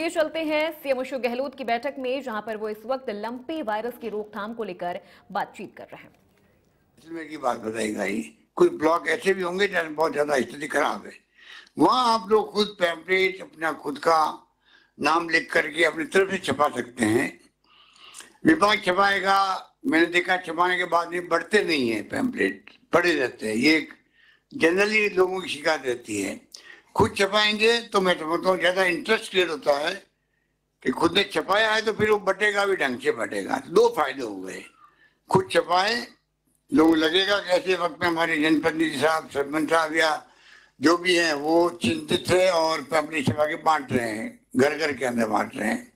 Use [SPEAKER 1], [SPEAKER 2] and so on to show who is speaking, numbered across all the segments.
[SPEAKER 1] इसलिए चलते हैं सीएम अशोक गहलोत की बैठक में, जहां पर वो इस वक्त लंपी वायरस की रोकथाम को लेकर बातचीत कर रहे हैं।
[SPEAKER 2] इसमें की बात बताएगा ही, कुछ ब्लॉक ऐसे भी होंगे जहाँ बहुत ज्यादा स्थिति खराब है, वहां आप लोग खुद पैम्पलेट अपना खुद का नाम लिख करके अपनी तरफ से छपा सकते हैं। विभाग छपाएगा, मैंने देखा छपाने के बाद भी बढ़ते नहीं है, पैम्पलेट पड़े रहते हैं। ये जनरली लोगों की शिकायत रहती है। खुद छपाएंगे तो मैं समझता हूँ ज्यादा इंटरेस्ट क्लियर होता है कि खुद ने छपाया है तो फिर वो बटेगा भी ढंग से बटेगा। दो फायदे हो गए, खुद छपाए, लोग लगेगा कि ऐसे वक्त में हमारे जनप्रतिनिधि साहब, सरपंच साहब या जो भी हैं वो चिंतित है और पैम्पलेट छपा के बांट रहे हैं, घर घर के अंदर बांट रहे हैं,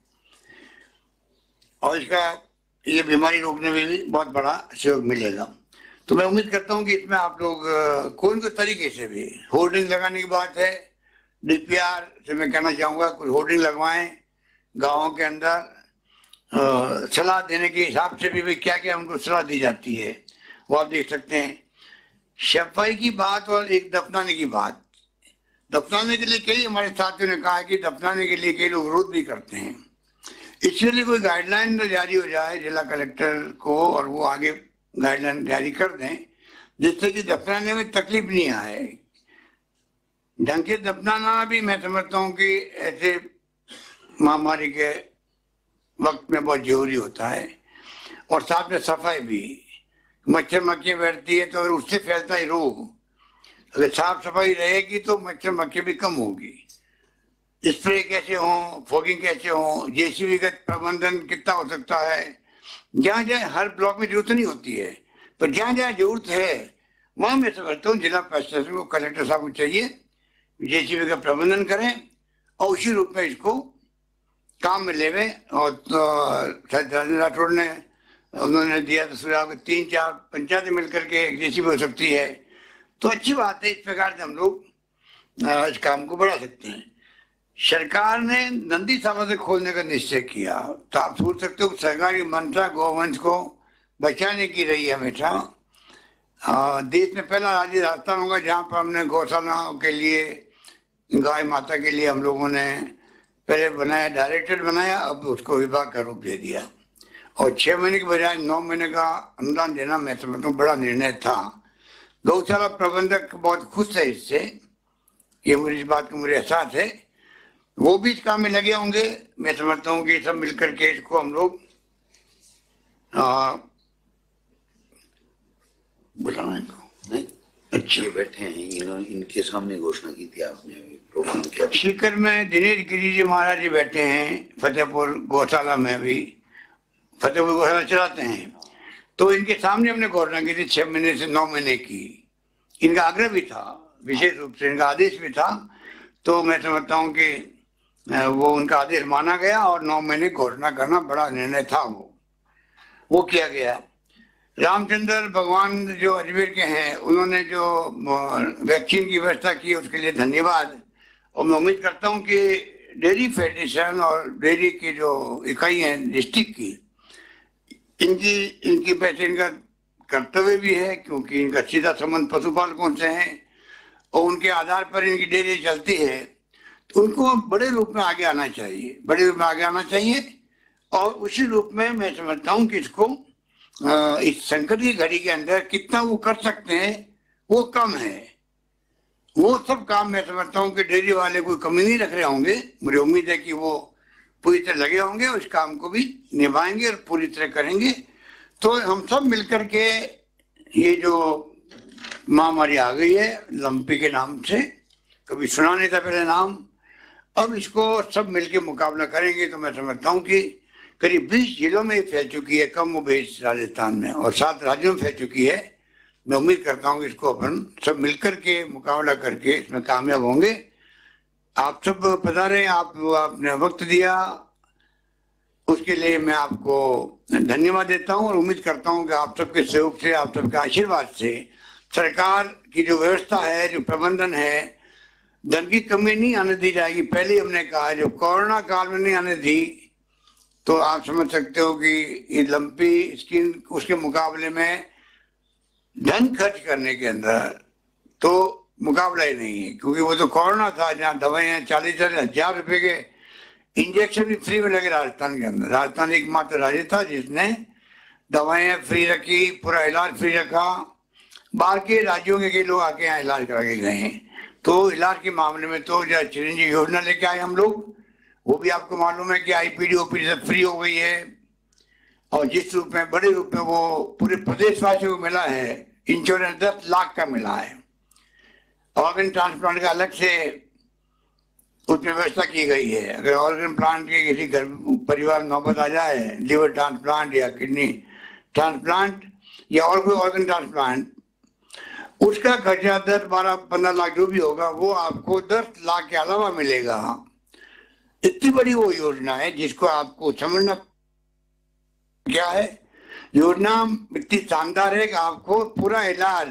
[SPEAKER 2] और इसका ये बीमारी रोकने में भी बहुत बड़ा सहयोग मिलेगा। तो मैं उम्मीद करता हूँ कि इसमें आप लोग कोई भी तरीके से भी होर्डिंग लगाने की बात है, डीपीआर से मैं कहना चाहूँगा कुछ होर्डिंग लगवाएं गाँवों के अंदर। सलाह देने के हिसाब से भी क्या क्या उनको सलाह दी जाती है वो आप देख सकते हैं। सफाई की बात और एक दफनाने की बात, दफनाने के लिए कई हमारे साथियों ने कहा कि दफनाने के लिए कई लोग विरोध भी करते हैं। इसलिए कोई गाइडलाइन जारी हो जाए जिला कलेक्टर को और वो आगे गाइडलाइन जारी कर दें जिससे कि दफनाने में तकलीफ नहीं आए। ढंग से दफनाना भी मैं समझता हूँ कि ऐसे महामारी के वक्त में बहुत जरूरी होता है, और साथ में सफाई भी। मच्छर मक्खियाँ बैठती है तो उससे फैलता है रोग, अगर साफ सफाई रहेगी तो मच्छर मक्खियाँ भी कम होगी। स्प्रे कैसे हो, फॉगिंग कैसे हो, जेसीबी का प्रबंधन कितना हो सकता है। जहाँ जहाँ हर ब्लॉक में जरूरत नहीं होती है, पर जहाँ जहाँ जरूरत है वहाँ मैं समझता हूँ जिला प्रशासन को, कलेक्टर साहब को चाहिए जेसीबी का प्रबंधन करें और उसी रूप में इसको काम में लेवे। और राठौड़ ने उन्होंने दिया तो सुझाव 3-4 पंचायतें मिलकर के एक जेसीबी हो सकती है, तो अच्छी बात है। इस प्रकार से हम लोग इस काम को बढ़ा सकते हैं। सरकार ने नंदी सागर खोलने का निश्चय किया, तो आप सोच सकते हो सरकारी मंशा गौवंश को बचाने की रही है हमेशा। देश में पहला राज्य राजस्थान होगा जहाँ पर हमने गौशाला के लिए, गाय माता के लिए हम लोगों ने पहले बनाया, डायरेक्टर बनाया, अब उसको विभाग का रूप दे दिया, और 6 महीने के बजाय 9 महीने का अनुदान देना मैं समझता हूँ बड़ा निर्णय था। गौशाला प्रबंधक बहुत खुश है इससे, ये मुझे इस बात का मुझे एहसास है। वो भी इस काम में लगे होंगे। मैं समझता हूँ कि सब मिलकर के इसको हम लोग बुलाने को नहीं
[SPEAKER 3] अच्छे बैठे हैं, इनके सामने घोषणा की थी आपने प्रोग्राम किया।
[SPEAKER 2] सीकर में दिनेश गिरी जी महाराज जी बैठे हैं, फतेहपुर गौशाला में भी फतेहपुर गौशाला चलाते हैं, तो इनके सामने हमने घोषणा की थी 6 महीने से 9 महीने की। इनका आग्रह भी था, विशेष रूप से इनका आदेश भी था, तो मैं समझता हूँ कि वो उनका आदेश माना गया और 9 महीने घोषणा करना बड़ा निर्णय था, वो किया गया। रामचंद्र भगवान जो अजमेर के हैं, उन्होंने जो वैक्सीन की व्यवस्था की उसके लिए धन्यवाद। और मैं उम्मीद करता हूँ कि डेयरी फेडरेशन और डेयरी की जो इकाई है डिस्ट्रिक्ट की, इनकी पैसे इनका कर्तव्य भी है, क्योंकि इनका सीधा संबंध पशुपालकों से है और उनके आधार पर इनकी डेयरी चलती है, तो उनको बड़े रूप में आगे आना चाहिए, बड़े रूप में आगे आना चाहिए। और उसी रूप में मैं समझता हूँ कि इसको इस संकट की घड़ी के अंदर कितना वो कर सकते हैं वो कम है। वो सब काम मैं समझता हूँ कि डेयरी वाले कोई कमी नहीं रख रहे होंगे। मुझे उम्मीद है कि वो पूरी तरह लगे होंगे और इस काम को भी निभाएंगे और पूरी तरह करेंगे। तो हम सब मिलकर के ये जो महामारी आ गई है लंपी के नाम से, कभी सुना नहीं था पहले नाम, अब इसको सब मिलके मुकाबला करेंगे तो मैं समझता हूँ कि करीब 20 जिलों में फैल चुकी है, कम व बेश राजस्थान में, और 7 राज्यों में फैल चुकी है। मैं उम्मीद करता हूँ कि इसको अपन सब मिलकर के मुकाबला करके इसमें कामयाब होंगे। आप सब बता रहे हैं, आपने वक्त दिया, उसके लिए मैं आपको धन्यवाद देता हूँ और उम्मीद करता हूँ कि आप सबके सहयोग से, आप सबके आशीर्वाद से सरकार की जो व्यवस्था है, जो प्रबंधन है, धन की कमी नहीं आने दी जाएगी। पहले ही हमने कहा, जो कोरोना काल में नहीं आने दी, तो आप समझ सकते हो कि ये लंपी स्कीम उसके मुकाबले में धन खर्च करने के अंदर तो मुकाबला ही नहीं है, क्योंकि वो तो कोरोना था जहाँ दवाइयाँ 40,000 रुपए के इंजेक्शन भी फ्री में लगे राजस्थान के अंदर। राजस्थान एकमात्र राज्य था जिसने दवाएं फ्री रखी, पूरा इलाज फ्री रखा। बाहर के राज्यों के कई लोग आके यहाँ इलाज करा के गए हैं। तो इलाज के मामले में तो जो चिरंजीवी योजना लेके आए हम लोग, वो भी आपको मालूम है कि आईपीडी ओपीडी सब फ्री हो गई है। और जिस रूप में, बड़े रूप में वो पूरे प्रदेशवासियों को मिला है, इंश्योरेंस 10 लाख का मिला है। ऑर्गन ट्रांसप्लांट का अलग से उसमें व्यवस्था की गई है। अगर ऑर्गन प्लांट के किसी घर परिवार में नौबत आ जाए, लिवर ट्रांसप्लांट या किडनी ट्रांसप्लांट या और कोई ऑर्गन ट्रांसप्लांट, उसका खर्चा 10, 12, 15 लाख जो भी होगा वो आपको 10 लाख के अलावा मिलेगा। इतनी बड़ी वो योजना है जिसको आपको समझना क्या है। योजना इतनी शानदार है कि आपको पूरा इलाज,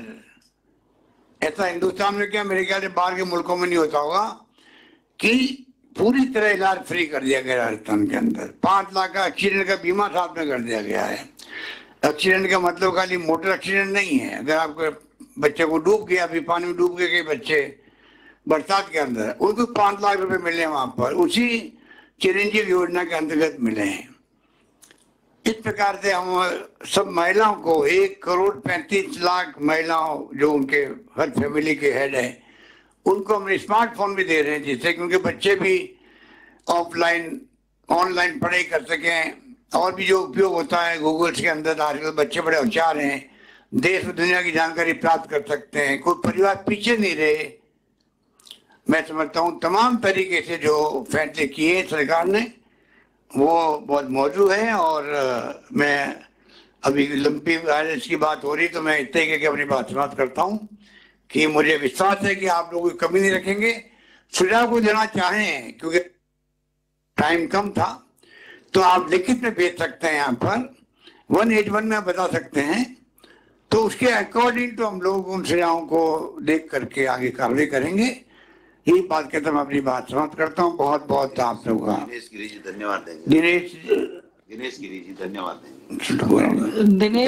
[SPEAKER 2] ऐसा हिंदुस्तान में क्या, मेरे ख्याल से बाहर के मुल्कों में नहीं होता होगा कि पूरी तरह इलाज फ्री कर दिया गया राजस्थान के अंदर। 5 लाख का एक्सीडेंट का बीमा साथ में कर दिया गया है। एक्सीडेंट का मतलब खाली मोटर एक्सीडेंट नहीं है। अगर आपके बच्चे को डूब गया, अभी पानी में डूब गए कई बच्चे बरसात के अंदर, उनको 5 लाख रुपए मिले वहां पर, उसी चिरंजीवी योजना के अंतर्गत मिले हैं। इस प्रकार से हम सब महिलाओं को 1,35,00,000 महिलाओं जो उनके हर फैमिली के हेड है, उनको हम स्मार्टफोन भी दे रहे हैं, जिससे कि उनके बच्चे भी ऑफलाइन ऑनलाइन पढ़ाई कर सकें। और भी जो उपयोग होता है गूगल के अंदर, आजकल बच्चे बड़े होशियार हैं, देश और दुनिया की जानकारी प्राप्त कर सकते हैं। कोई परिवार पीछे नहीं रहे। मैं समझता हूँ तमाम तरीके से जो फैसले किए सरकार ने वो बहुत मौजूद है। और मैं अभी लंपी वायरस की बात हो रही तो मैं इतने के अपनी बात समाप्त करता हूँ कि मुझे विश्वास है कि आप लोग कमी नहीं रखेंगे। सुझाव को देना चाहें क्योंकि टाइम कम था तो आप लिखित में भेज सकते हैं। यहाँ पर 181 में बता सकते हैं, तो उसके अकॉर्डिंग तो हम लोग उन सुझावों को देख करके आगे कार्रवाई करेंगे। यही बात कहते मैं अपनी बात समाप्त करता हूँ। बहुत बहुत आप लोगों का
[SPEAKER 3] दिनेश गिरी जी धन्यवाद देंगे। दिनेश गिरी जी धन्यवाद देंगे।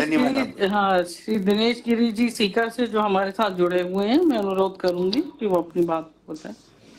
[SPEAKER 4] श्री दिनेश गिरी जी सीकर से जो हमारे साथ जुड़े हुए हैं, मैं अनुरोध करूंगी कि वो अपनी बात बताएं।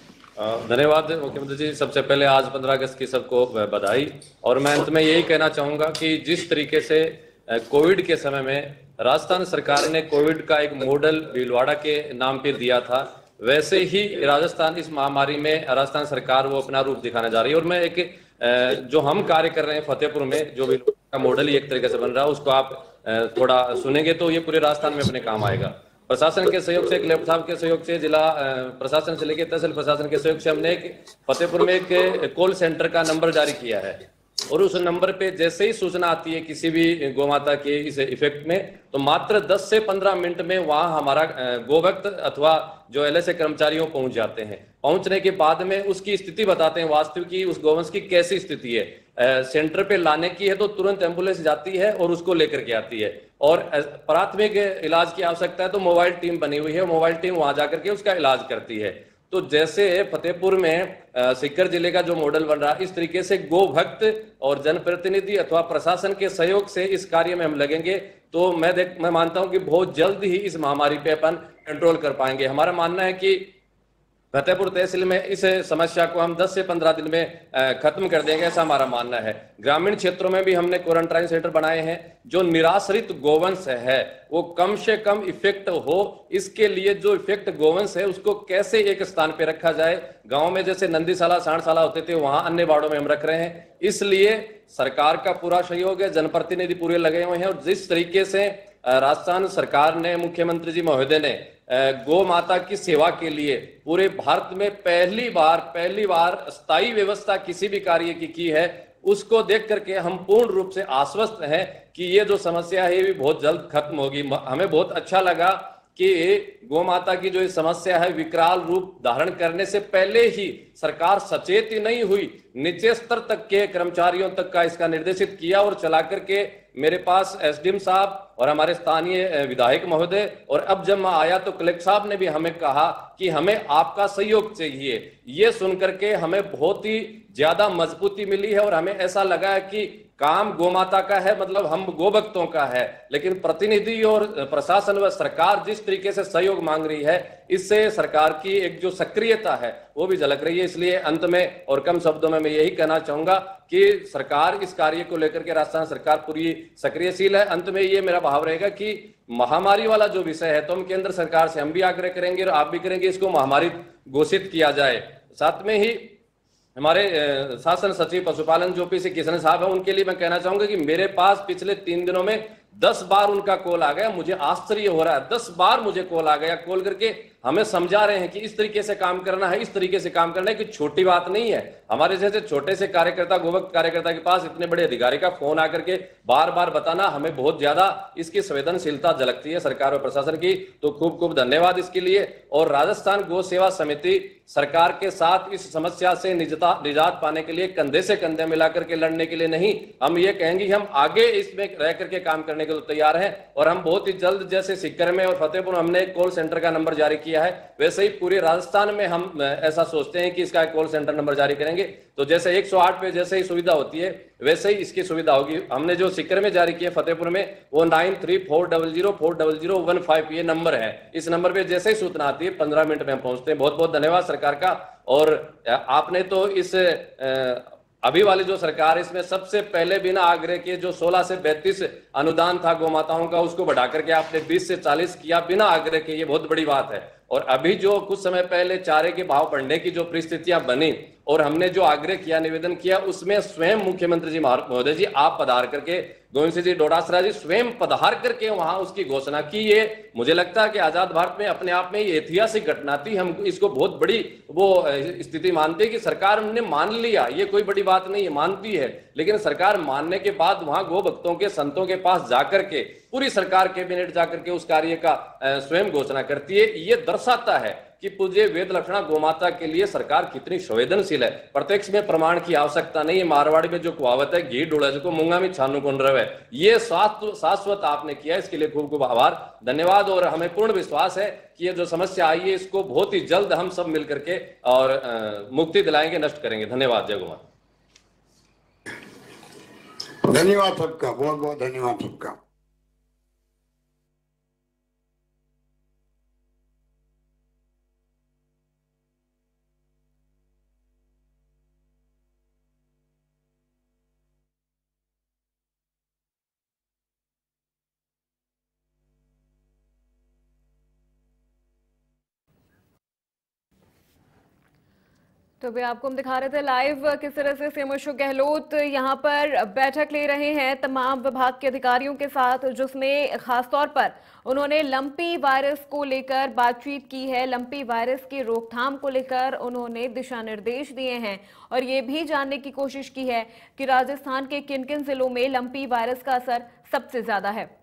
[SPEAKER 5] धन्यवाद मुख्यमंत्री जी। सबसे पहले आज 15 अगस्त की सबको बधाई। और मैं अंत में यही कहना चाहूंगा कि जिस तरीके से कोविड के समय में राजस्थान सरकार ने कोविड का एक मॉडल भीलवाड़ा के नाम पे दिया था, वैसे ही राजस्थान इस महामारी में राजस्थान सरकार वो अपना रूप दिखाने जा रही है। और मैं एक जो हम कार्य कर रहे हैं फतेहपुर में, जो भी का मॉडल ही एक तरीके से बन रहा है, उसको आप थोड़ा सुनेंगे तो ये पूरे राजस्थान में अपने काम आएगा। प्रशासन के सहयोग से, कलेक्टर साहब के सहयोग से, जिला प्रशासन से लेकर तहसील प्रशासन के सहयोग से हमने एक फतेहपुर में एक कॉल सेंटर का नंबर जारी किया है। और उस नंबर पे जैसे ही सूचना आती है किसी भी गोमाता के इस इफेक्ट में, तो मात्र 10 से 15 मिनट में वहां हमारा गोभक्त अथवा जो एलएसए कर्मचारियों पहुंच जाते हैं। पहुंचने के बाद में उसकी स्थिति बताते हैं, वास्तविक की उस गोवंश की कैसी स्थिति है। सेंटर पे लाने की है तो तुरंत एम्बुलेंस जाती है और उसको लेकर के आती है। और प्राथमिक इलाज की आवश्यकता है तो मोबाइल टीम बनी हुई है, मोबाइल टीम वहां जाकर के उसका इलाज करती है। तो जैसे फतेहपुर में सीकर जिले का जो मॉडल बन रहा है, इस तरीके से गोभक्त और जनप्रतिनिधि अथवा प्रशासन के सहयोग से इस कार्य में हम लगेंगे तो मैं मानता हूं कि बहुत जल्द ही इस महामारी पे अपन कंट्रोल कर पाएंगे। हमारा मानना है कि फतेहपुर तहसील में इस समस्या को हम 10 से 15 दिन में खत्म कर देंगे, ऐसा हमारा मानना है। ग्रामीण क्षेत्रों में भी हमने क्वारंटाइन सेंटर बनाए हैं। जो निराश्रित गोवंश है वो कम से कम इफेक्ट हो, इसके लिए जो इफेक्ट गोवंश है उसको कैसे एक स्थान पे रखा जाए। गांव में जैसे नंदीशाला, सांडशाला होते थे, वहां अन्य वार्डों में हम रख रहे हैं। इसलिए सरकार का पूरा सहयोग है, जनप्रतिनिधि पूरे लगे हुए हैं। और जिस तरीके से राजस्थान सरकार ने, मुख्यमंत्री जी महोदय ने गौ माता की सेवा के लिए पूरे भारत में पहली बार स्थायी व्यवस्था किसी भी कार्य की है, उसको देख करके हम पूर्ण रूप से आश्वस्त हैं कि ये जो समस्या है ये भी बहुत जल्द खत्म होगी। हमें बहुत अच्छा लगा कि गौ माता की जो समस्या है विकराल रूप धारण करने से पहले ही सरकार सचेत ही नहीं हुई, नीचे स्तर तक के कर्मचारियों तक का इसका निर्देशित किया और चला करके मेरे पास एसडीएम साहब और हमारे स्थानीय विधायक महोदय, और अब जब मैं आया तो कलेक्टर साहब ने भी हमें कहा कि हमें आपका सहयोग चाहिए। ये सुनकर के हमें बहुत ही ज्यादा मजबूती मिली है और हमें ऐसा लगा है कि काम गोमाता का है, मतलब हम गोभक्तों का है। लेकिन प्रतिनिधि और प्रशासन व सरकार जिस तरीके से सहयोग मांग रही है, इससे सरकार की एक जो सक्रियता है वो भी झलक रही है। इसलिए अंत में और कम शब्दों में में मैं यही कहना चाहूंगा कि सरकार इस कार्य को लेकर के राजस्थान सरकार पूरी सक्रियशील है। अंत में ये मेरा भाव रहेगा कि महामारी वाला जो विषय है तो हम केंद्र सरकार से हम भी आग्रह करेंगे और आप भी करेंगे, इसको महामारी घोषित किया जाए। साथ में ही हमारे शासन सचिव पशुपालन जो पी.सी. किशन साहब है, उनके लिए मैं कहना चाहूंगा कि मेरे पास पिछले 3 दिनों में 10 बार उनका कॉल आ गया। मुझे आश्चर्य हो रहा है, 10 बार मुझे कॉल आ गया, कॉल करके हमें समझा रहे हैं कि इस तरीके से काम करना है, इस तरीके से काम करना है, कि छोटी बात नहीं है। हमारे जैसे छोटे से कार्यकर्ता, गोभक्त कार्यकर्ता के पास इतने बड़े अधिकारी का फोन आकर के बार बार बताना, हमें बहुत ज्यादा इसकी संवेदनशीलता झलकती है सरकार और प्रशासन की। तो खूब खूब धन्यवाद इसके लिए। और राजस्थान गौ सेवा समिति सरकार के साथ इस समस्या से निजात पाने के लिए कंधे से कंधे मिलाकर के लड़ने के लिए नहीं, हम ये कहेंगे हम आगे इसमें रह करके काम करने के लिए तैयार हैं। और हम बहुत ही जल्द, जैसे सीकर में और फतेहपुर में हमने एक कॉल सेंटर का नंबर जारी किया है, वैसे ही पूरे राजस्थान में हम ऐसा सोचते हैं कि इसका एक कॉल सेंटर नंबर जारी करेंगे। तो जैसे 108 पे जैसे ही सुविधा होती है वैसे ही इसकी सुविधा होगी। हमने जो सीकर में जारी किया फतेहपुर में, वो 9340040015 ये नंबर है। इस नंबर पे जैसे ही सूचना आती है 15 मिनट में हम पहुंचते हैं। बहुत बहुत धन्यवाद सरकार का। और आपने तो इस अभी वाली जो सरकार है इसमें सबसे पहले बिना आग्रह किए जो 16 से 32 अनुदान था गौ माताओं का, उसको बढ़ा करके आपने 20 से 40 किया बिना आग्रह के, ये बहुत बड़ी बात है। और अभी जो कुछ समय पहले चारे के भाव बढ़ने की जो परिस्थितियां बनी और हमने जो आग्रह किया, निवेदन किया, उसमें स्वयं मुख्यमंत्री जी महोदय जी आप पधार करके, गोविंद सिंह जी डोटासरा जी स्वयं पधार करके वहां उसकी घोषणा की। ये मुझे लगता है कि आजाद भारत में अपने आप में ये ऐतिहासिक घटना थी। हम इसको बहुत बड़ी वो स्थिति मानते हैं कि सरकार ने मान लिया, ये कोई बड़ी बात नहीं है, मानती है। लेकिन सरकार मानने के बाद वहां गो भक्तों के, संतों के पास जाकर के पूरी सरकार कैबिनेट जाकर के उस कार्य का स्वयं घोषणा करती है। ये दर्शाता है कि पूज्य वेद लक्षणा गोमाता के लिए सरकार कितनी संवेदनशील है। प्रत्यक्ष में प्रमाण की आवश्यकता नहीं है। मारवाड़ी में जो कहावत है, घी डोला को मूंगा में छानू कौन रवे, ये शाश्वत आपने किया, इसके लिए खूब खूब आभार, धन्यवाद। और हमें पूर्ण विश्वास है कि ये जो समस्या आई है इसको बहुत ही जल्द हम सब मिलकर के और मुक्ति दिलाएंगे, नष्ट करेंगे। धन्यवाद। जय गोमाता।
[SPEAKER 2] धन्यवाद सबका, बहुत बहुत धन्यवाद सबका।
[SPEAKER 1] तो अभी आपको हम दिखा रहे थे लाइव किस तरह से सीएम अशोक गहलोत यहाँ पर बैठक ले रहे हैं तमाम विभाग के अधिकारियों के साथ, जिसमें खासतौर पर उन्होंने लंपी वायरस को लेकर बातचीत की है। लंपी वायरस की रोकथाम को लेकर उन्होंने दिशा निर्देश दिए हैं और ये भी जानने की कोशिश की है कि राजस्थान के किन किन जिलों में लंपी वायरस का असर सबसे ज्यादा है।